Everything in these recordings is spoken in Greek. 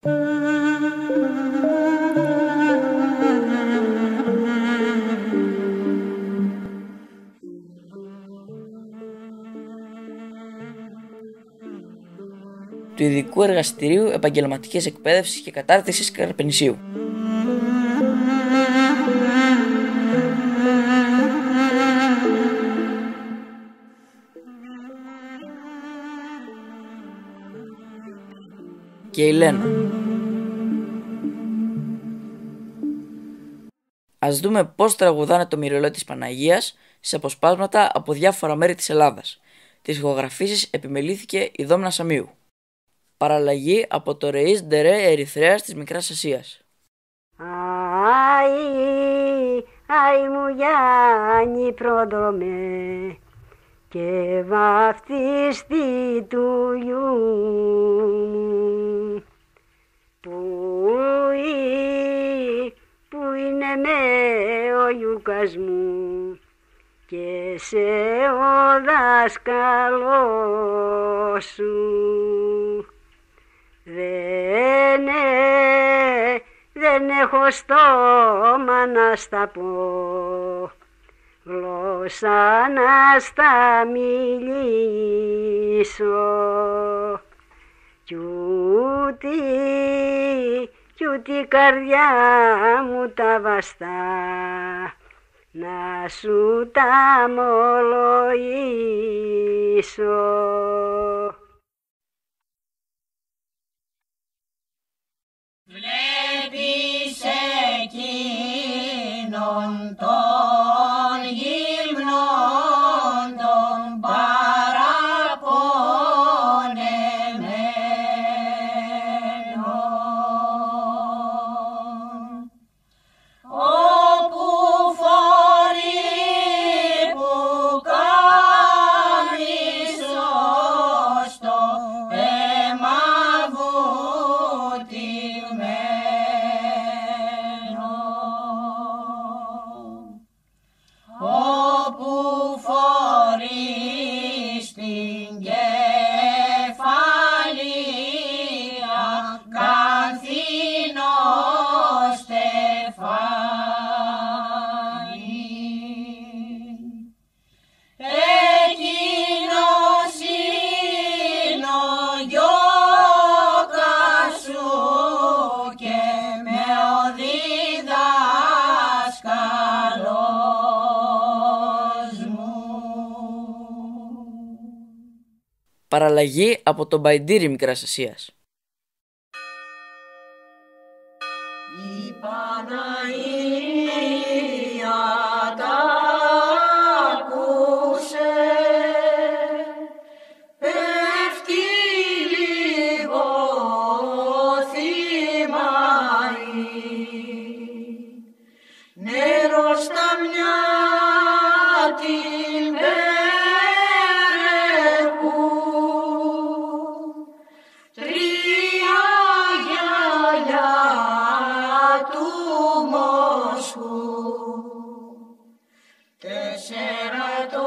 Του Ειδικού Εργαστηρίου Επαγγελματικής Εκπαίδευσης και Κατάρτισης Καρπενησίου. Και η Λένα. Ας δούμε πώς τραγουδάνε το μυρολόι της Παναγίας σε αποσπάσματα από διάφορα μέρη της Ελλάδας. Τις ηχογραφήσεις επιμελήθηκε η Δόμνα Σαμίου. Παραλλαγή από το Ρεΐς Ντερέ Ερυθρέας της Μικράς Ασίας. Αι μου Γιάννη πρόδομε και βαφτίστη του γιού μου που είναι με ο Ιούκας μου και σε ο δάσκαλός σου. Δεν έχω στόμα να στα πω, γλώσσα να στα μιλήσω, κι ούτι καρδιά μου τα βαστά να σου τα μολογήσω. Βλέπεις εκείνον τον γυμνόν τον παραπονεμένον, όπου φορεί που κάμισο στο αίμα όπου φορείς την κεφαλία καθήνω στεφάνι. Εκείνος είναι ο γιώκας σου και με ο διδάσκαλος μου. Παραλλαγή από τον Μπαϊντήρι Μικράς Ασίας. Η Παναγία τα ακούσε, πέφτει λίγο θυμάει, νερό στα μια την Πέρεκου, τρία γυαλιά του Μόσχου, τέσσερα το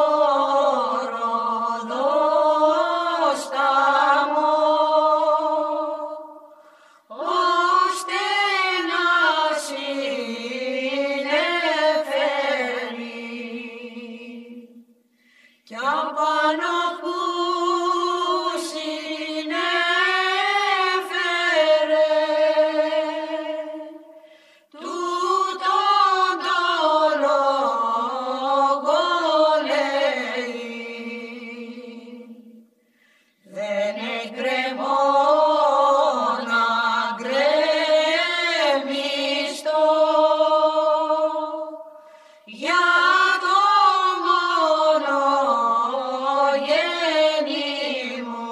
Ροδοστάμο, ώστε να συνεφέρει κι απάνω που συνέφερε τούτον το λόγο λέει, δεν έχει γκρεμό να γκρεμιστώ για το μόνο γέννη μου,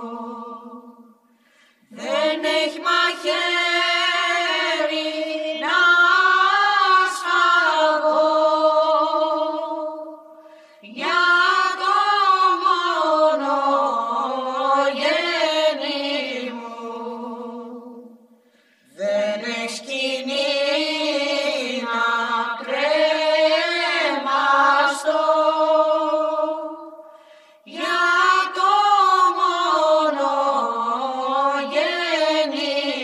δεν έχει μαχαίρι να σφαγώ για το μόνο γέννη μου, δεν έχει σκηνή να κρεμαστώ για το μόνο γέννη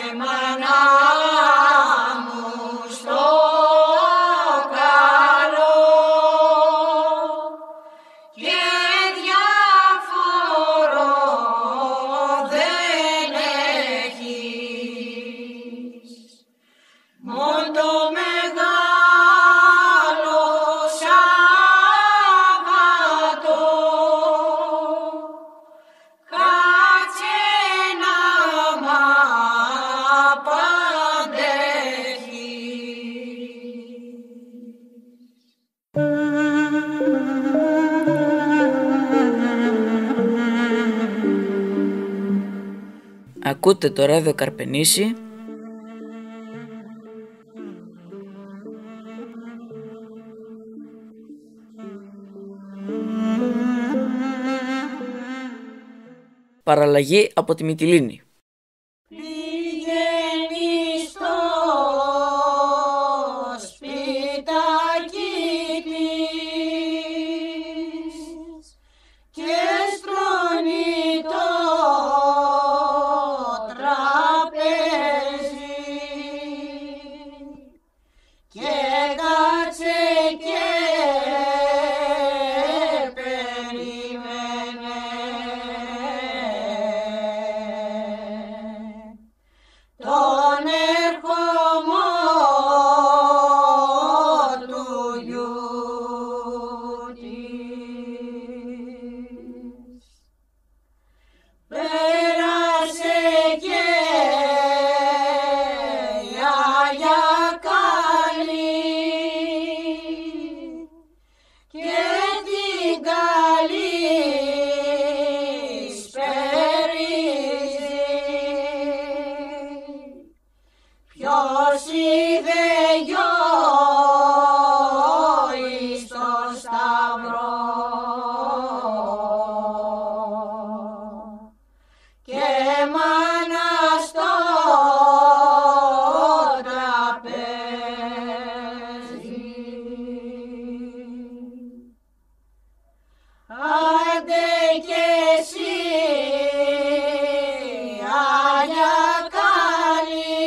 μάνα μου στο καλό και διάφορο δεν έχεις, μόνο το μεγάλο Σάββατο κάτσε να μ' απαντέχεις. Ακούτε το ράδιο Καρπενήσι. Παραλλαγή από τη Μυτιλήνη. Πηγαίνει στο σπιτάκι της και στρώνει το τραπέζι και κάτσε και περιμένε τον ερχομό του γιου της. Πέρασε και η Άγια καλή και την καλή σπερίζει. Ποιος είδε γιο εις το σταυρό και μάνα στο τραπέζι. Άντε κι εσύ Άγια καλή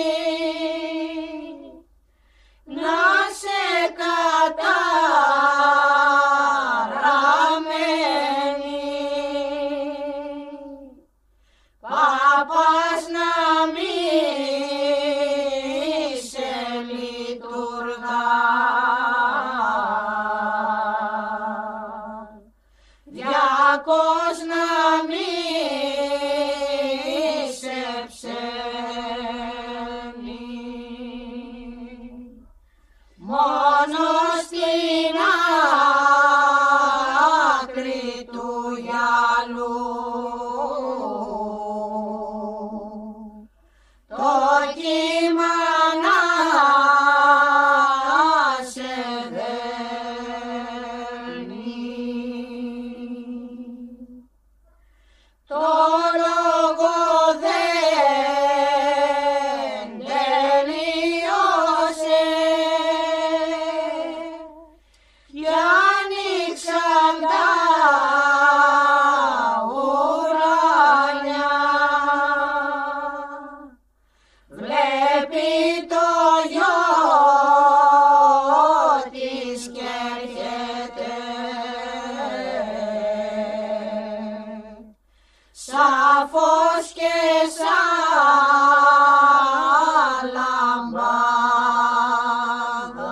να σε καταραμένη, Πάπας να μη σε λειτουργά, Διακός να μη σε ψένει. Μόνο στην άκρη του γυαλού το κύμα να σε δέρνει. Το λόγο δεν τελείωσε κι άνοιξαν τα ουράνια. Βλέπει το γιο της κι έρχεται σαφώς και σαν λαμπάδα.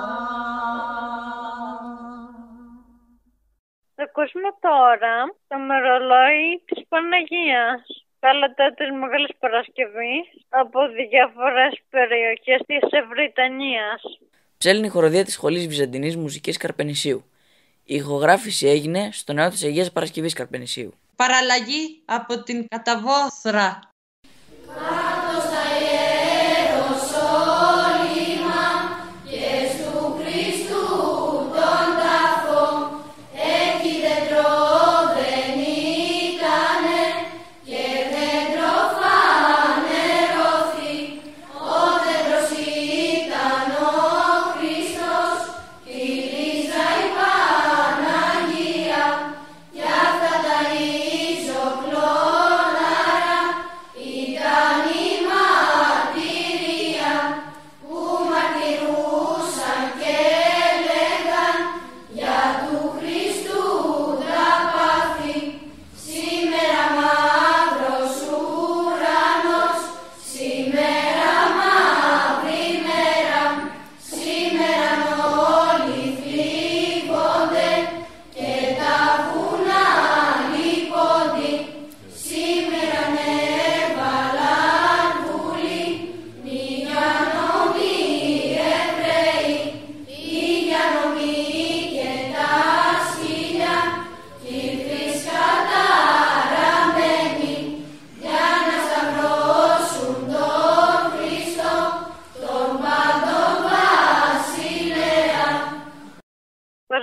Θα ακούσουμε τώρα το μερολόι της Παναγίας. Κάλατα της Μεγάλης Παρασκευής από διάφορες περιοχές της Ευρυτανίας. Ψέλνη χοροδία της Σχολής Βυζαντινής Μουσικής Καρπενησίου. Η ηχογράφηση έγινε στο ναό της Αγίας Παρασκευής Καρπενησίου. Παραλλαγή από την Καταβόθρα.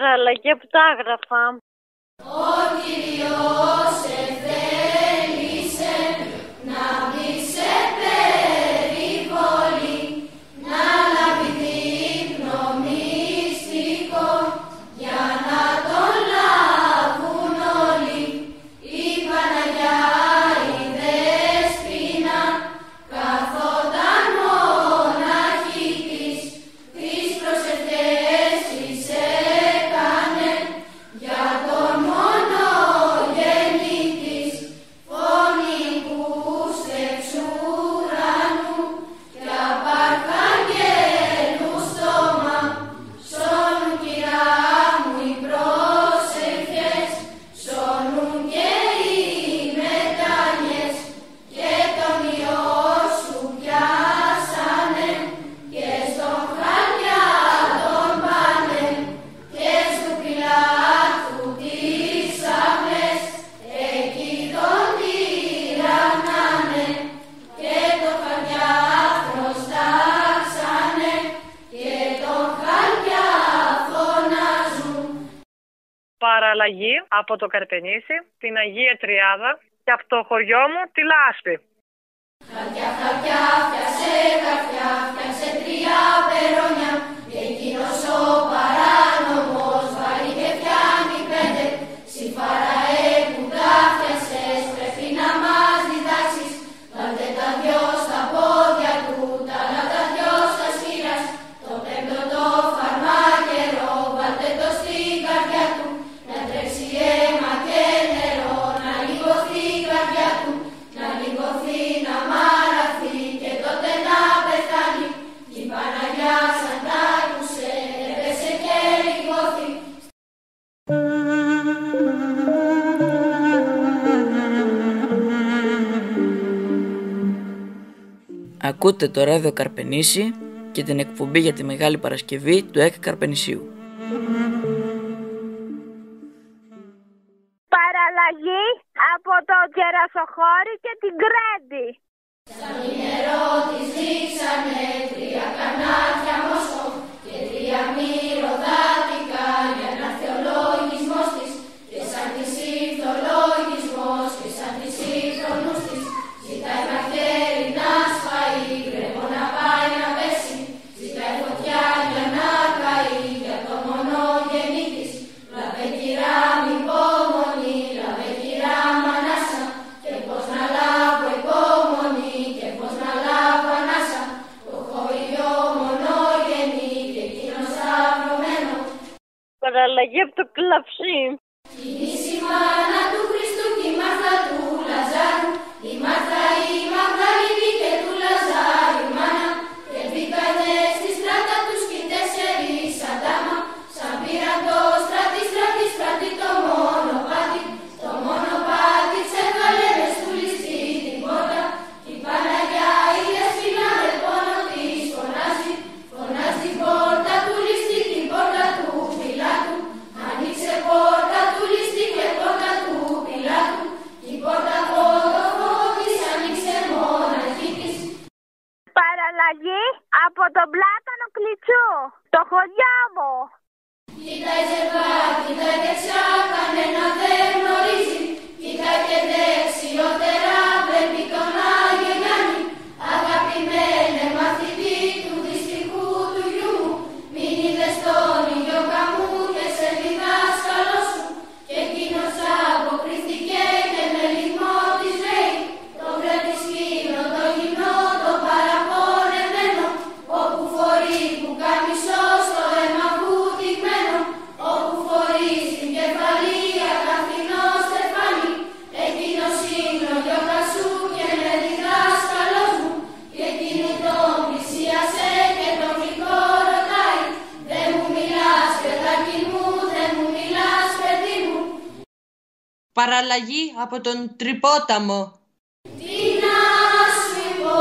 Παραλλαγή από τα άγραφα. Ο Κύριος εθέλησε να μπει σε περιβολή, να λάβει δείπνο μυστικό για να τον λάβουν όλοι. Η Παναγιά η Δεσποινα καθόταν μοναχή της, τις προσευχές της έκανε για τον μονογενή της, φωνικούς εξουρανού και απ' αρχαγγέλου στόμα. Σώνουν Κυρά μου οι προσευχές, σώνουν και οι μετάνιες, και τον Υιό σου πιάσανε και στον χαλιά τον πάνε, και στου Πιλάτου τις άμες εκεί τον τυραννάνε, και τον χαλιά προστάξανε και τον χαλιά φωνάζουν. Παραλλαγή από το Καρπενήσι, την Αγία Τριάδα και από το χωριό μου τη Λάσπη. Χαρτιά, χαρτιά, φτιάσε χαρτιά, φτιάσε 3 περόνια, και εκείνος ο παράνομος βάλει και πιάνει 5. Συμφαραέ που τα φτιάσες, πρέπει να μας διδάξεις. Βάλτε τα 2 στα πόδια του, τα άλλα τα 2 στα σχήρας. Το 5ο το φαρμάκερο, βάλτε το στην καρδιά του. Να τρέξει αίμα και νερό, να λιγωθεί η καρδιά του. Να λιγωθεί, να μαραθεί και τότε να πεθάνει. Κι η Παναγιά σαν τ' άκουσε, έπεσε και λιγώθη. Ακούτε το ράδιο Καρπενήσι και την εκπομπή για τη Μεγάλη Παρασκευή του ΕΚ Καρπενησίου. Παραλλαγή από το Κερασοχώρι και την Κρέντη. Στα νερό της ρίξανε 3 κανάτια μόσκο και 3 μυρωδάτικα για να έρθει ο λογισμός της. Και σαν της ήρθε ο λογισμός και σαν της ήρθε ο νους της, ζητάει μαχαίρι να σφάει, γκρεμό να πάει να πέσει. Ζητάει φωτιά για να καεί για το μονογενή της. Λάβε Κυρά μη υπομονή, λάβε Κυρά μ' ανάσα, και πώς να λάβω υπομονή και πώς να λάβω ανάσα. Το χωριό μονογενή και εκείνος αυρωμένο. Παραλλαγή από το Κλαψί. Κινήσει η μάνα του Χριστού και η Μάρθα του Λαζάρου, η Μάρθα η Μαγδαληνή και του Λαζάρου η μάνα, και μπήκανε στη στράτα τους κι οι 4 Αντάμα, σαν πήραν το στράτη το μονοπάτι, το μονοπάτι τσέβαλε μες του ληστή την πόρτα, κι η Παναγιά η Δεσποινα με πόνο της φωνάζει, φωνάζει την πόρτα του ληστή, την πόρτα του Πιλάτου. Άνοιξε πόρτα του ληστή και πόρτα του Πιλάτου, η πόρτα από το φόβο της άνοιξε μοναχή της. Παραλλαγή από τον Πλάτανο Κλιτσού, το χωριό μου. Κοίταει ζευγά, κοίταει δεξιά, κανένα δεν γνωρίζει. Κοίταει και δεξιότερα, βλέπει τον Άγιο Γιάννη. Αγαπημένε μαθητή του δυστυχού του γιού μου, μην είδες τον ήλιο καμού και σε διδάσκαλό σου. Και εκείνος αποκρίθηκε και με λυγμό της λέει, το βλέπεις σκύλο, το γυμνό, το παραπονεμένο, όπου φορεί που καμισό στο αίμα βουτυγμένο, όπου φορεί στην κεφαλή ακαθινό στεφάνι. Εκείνος είναι ο γιώκα σου και με διδάσκαλός μου, και εκείνη τον πλησίασε και τον γλυκό ρωτάει, δεν μου μιλάς παιδάκι μου, δεν μου μιλάς παιδί μου. Παραλλαγή από τον Τρυπόταμο. Τι να σου πω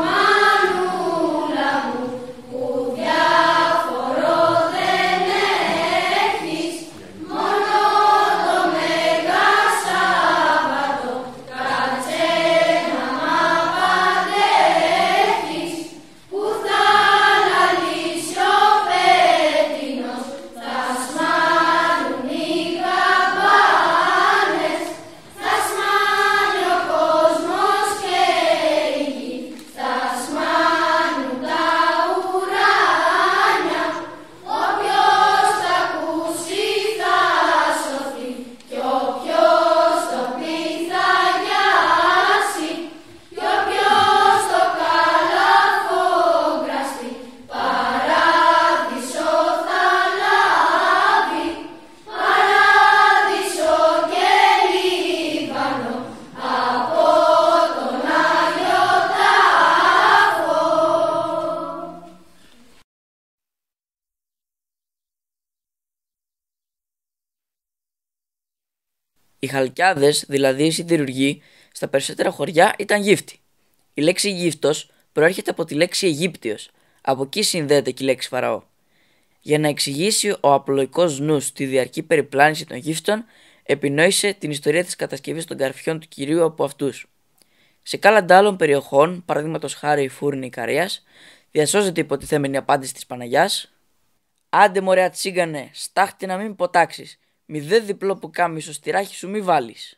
μανούλα μου, που διάφορο δεν έχεις, μόνο το Μέγα Σάββατο κάτσε να μ' απαντέχεις, που θα λαλήσει ο πέτρινος, θα σμαραγδίσει Οι χαλκιάδες, δηλαδή οι σιδηρουργοί, στα περισσότερα χωριά ήταν γύφτοι. Η λέξη γύφτος προέρχεται από τη λέξη Αιγύπτιος, από εκεί συνδέεται και η λέξη Φαραώ. Για να εξηγήσει ο απλοϊκός νους τη διαρκή περιπλάνηση των γύφτων, επινόησε την ιστορία της κατασκευής των καρφιών του Κυρίου από αυτούς. Σε κάλαντα άλλων περιοχών, παραδείγματος χάρη η Φούρνη Ικαρίας, διασώζεται η υποτιθέμενη απάντηση της Παναγιάς: «Άντε μωρέα τσίγκανε, στάχτη να μην ποτάξεις, μη δε διπλό που κάμισο στη ράχη σου μη βάλεις».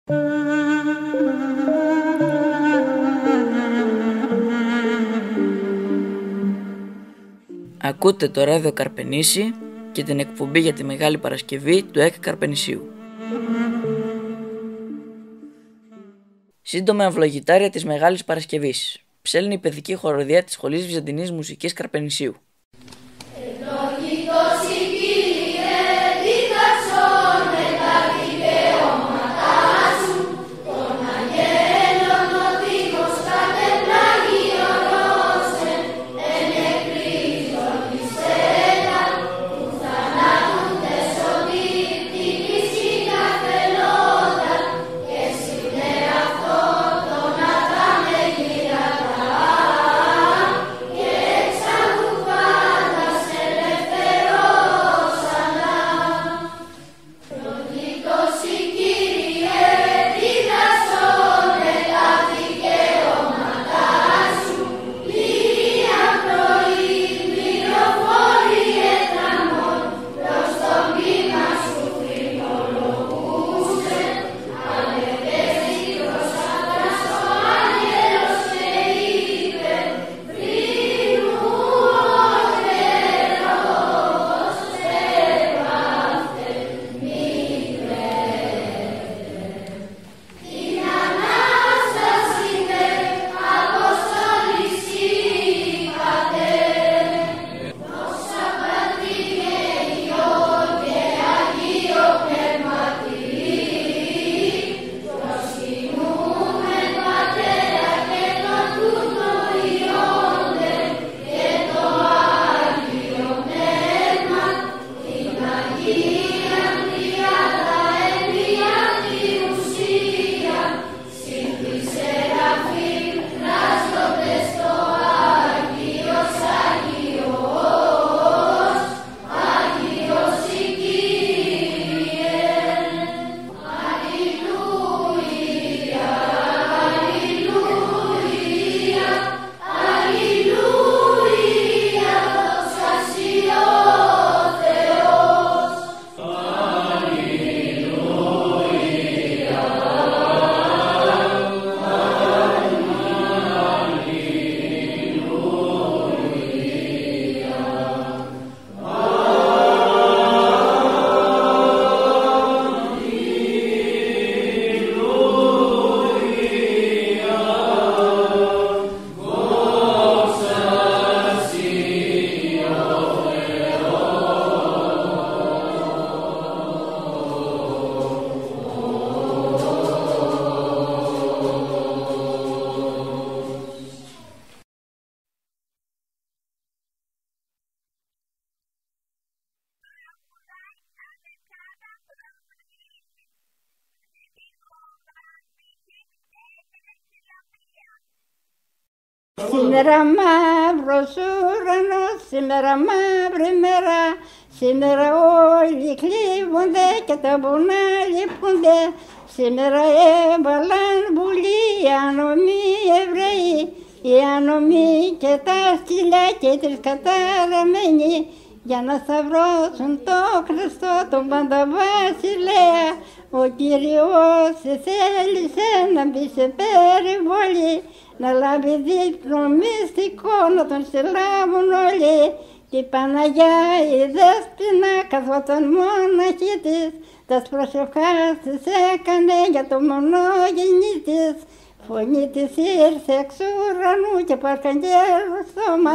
Ακούτε το ράδιο Καρπενήσι και την εκπομπή για τη Μεγάλη Παρασκευή του ΕΚ Καρπενησίου. Σύντομα ευλογητάρια της Μεγάλης Παρασκευής. Ψέλνει η παιδική χοροδία της Σχολής Βυζαντινής Μουσικής Καρπενησίου. Σήμερα μαύρος ουρανός, σήμερα μαύρη μέρα, σήμερα όλοι κλείβονται και τα βουνά λείπονται. Σήμερα έβαλαν βουλή οι άνομοι Εβραίοι, οι άνομοι και τα σκυλιά και οι τρεις καταραμένοι, για να σταυρώσουν το Χριστό, τον Πανταβασιλέα. Ο Κύριος θέλησε να μπει σε περιβολή, να λάβει δείπνο μυστικό, να τον συλλάβουν όλοι. Και η Παναγιά η Δέσποινα καθόταν μοναχή της, τας προσευχάς της έκανε για το μονογενή της. Φωνή της ήρθε εξ ουρανού και από αρχαγγέλου στόμα.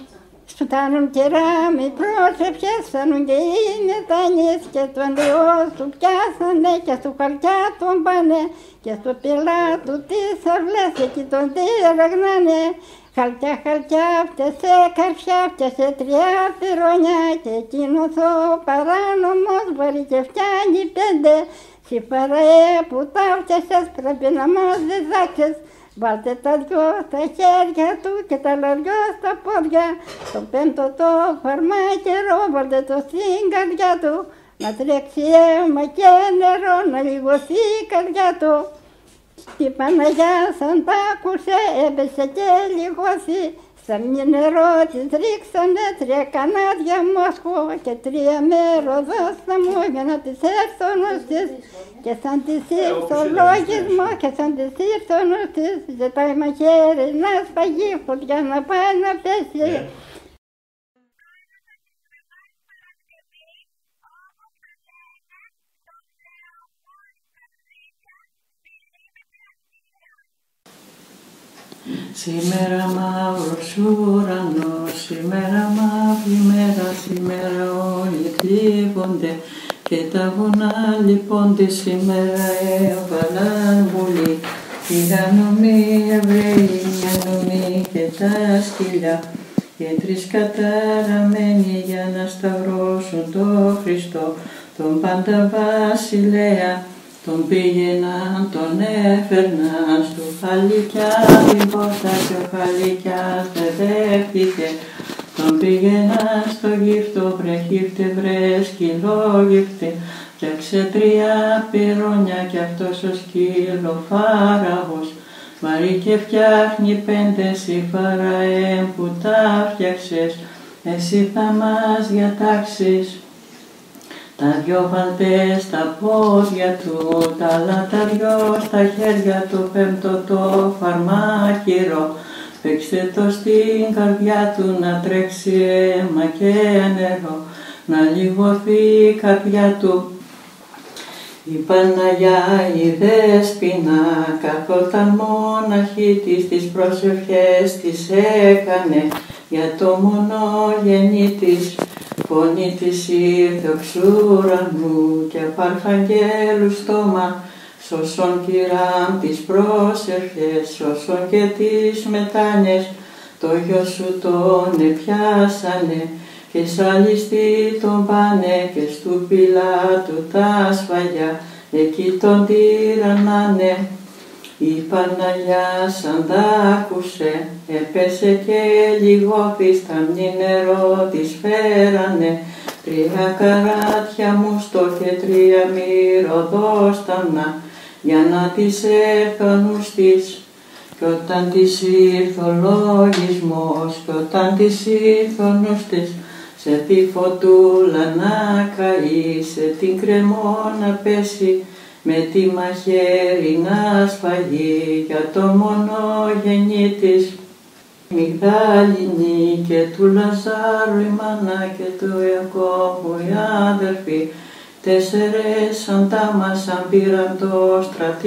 Φτάνουν κεράμοι πρόσευχες, φτάνουν και οι μετάνιες, και το αντιό του πιάσανε και στο χαρτιά τον πάνε, και στο πιλάτου τις αυλές εκεί τον τυραγνάνε. Χαρτιά, χαρτιά, φτιάσε καρφιά, φτιάσε 3 πυρόνια, και εκείνος ο παράνομος μπορεί και φτιάνει 5. Συ παραέ που τα φτιάσες πρέπει να μας διδάξεις. Βάλτε τα δυο στα χέρια του και τα λαριό στα πόδια. Το πέμπτο το φαρμάκερο βάλτε το στην καρδιά του. Να τρέξει αίμα και νερό να λιγωθεί η καρδιά του. Στη Παναγιά σαν τ' άκουσε έπεσε και λιγώθη. Στα νερό της ρίξανε 3 κανάδια Μόσχο και 3 μέρο δώστα μου για να της έρθω νουστής. Και σαν της ήρθε ο λογισμό και σαν της ήρθε ο νουστής, ζητάει μαχαίρι να σφαγεί φωτιά να πάει να πέσει. Σήμερα μαύρος ουρανός, σήμερα μαύρη μέρα, σήμερα όλοι θλίβονται και τα βουνά λυπώνται. Σήμερα έβαλαν βουλή οι γανομοί Εβραίοι, οι ανομοί και τα σκυλιά και 3 καταραμένοι για να σταυρώσουν τον Χριστό, τον πάντα βασιλέα. Τον πήγαιναν, τον έφερναν στου Χαλικιά την πόρτα και ο Χαλικιάς δεν δέχτηκε. Τον πήγαιναν στο γύφτο, βρε γύφτε, βρε σκυλόγυφτε. Φτιάξε 3 πυρόνια κι αυτός ο σκυλοφάραγος. Βαρύ και φτιάχνει 5 εσύ Φαραέ που τα φτιάξες. Εσύ θα μας διατάξεις. Τα 2 βάλτε στα πόδια του, τα άλλα τα 2 στα χέρια του, 5ο το φαρμάκυρο. Παίξτε το στην καρδιά του να τρέξει αίμα και νερό, να λιγωθεί η καρδιά του. Η Παναγιά η Δέσποινα καθόταν μοναχή της, τις προσευχές της έκανε για το μονογενή της. Φωνή της ήρθε οξ ουρανού και απ' αρχαγγέλου στόμα, σώσον κυράμ τις πρόσευχες, σώσον και τις μετάνιες. Το γιο σου τον επιάσανε και σαλιστή τον πάνε και στου Πιλάτου τα σφαγιά, εκεί τον τυραννάνε. Η Παναγιά σαν τ' άκουσε, έπεσε και λιγώθη, στα νερό της φέρανε 3 καράτια μουστό και 3 μυρωδόστανα, για να της έρθει ο νους της. Κι όταν της ήρθε ο λογισμός, κι όταν της ήρθε ο νους της, σε τη φωτούλα να καεί, σε την κρεμό να πέσει, με τη μαχαίρι να σφαγεί για το μονογενή της. Μιγδαληνή και του Λαζάρου η μάνα και του Ιακώβου οι αδερφοί, 4 αντάμασαν πήραν το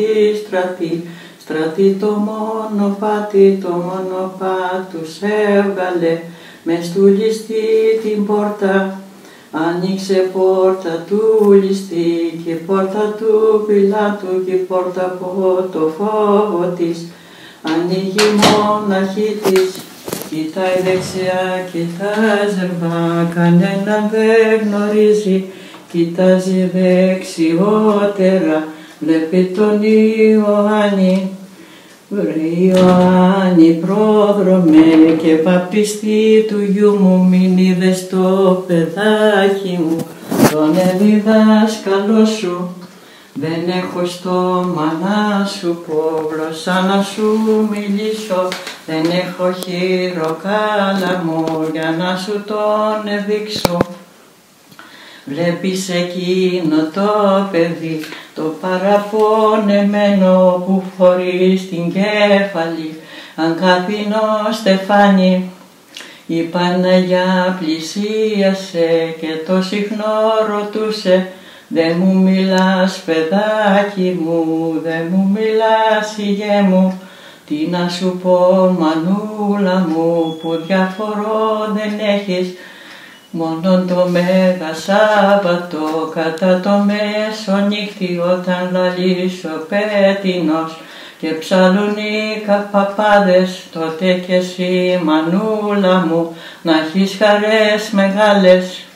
στρατή το μονοπάτι, το μονοπάτους έβγαλε μες του ληστή την πόρτα. Άνοιξε πόρτα του ληστή και πόρτα του Πιλάτου και πόρτα από το φόβο της. Ανοίγει μοναχή της, κοιτάει δεξιά, κοιτάει ζερβά, κανέναν δεν γνωρίζει. Κοιτάζει δεξιότερα, βλέπει τον Ιωάννη. Βρε Ιωάννη πρόδρομε και βαπτιστή του γιού μου, μην είδες το παιδάκι μου, τον διδάσκαλό σου. Δεν έχω στόμα να σου πω, γλώσσα να σου μιλήσω, δεν έχω χειροκάλαμο για να σου τον δείξω. Βλέπεις εκείνο το παιδί, το παραπονεμένο που φορεί στην κέφαλη, αγκάθινο στεφάνι. Η Παναγιά πλησίασε και το συχνό ρωτούσε, «Δε μου μιλάς παιδάκι μου, δε μου μιλάς ηγέ μου, τι να σου πω μανούλα μου που διαφορό δεν έχεις». Μόνον το Μέγα Σάββατο κατά το μεσονύχτη, όταν λαλείς ο πέτεινος και ψαλονίκα παπάδες, τότε κι εσύ μανούλα μου να έχεις χαρές μεγάλες.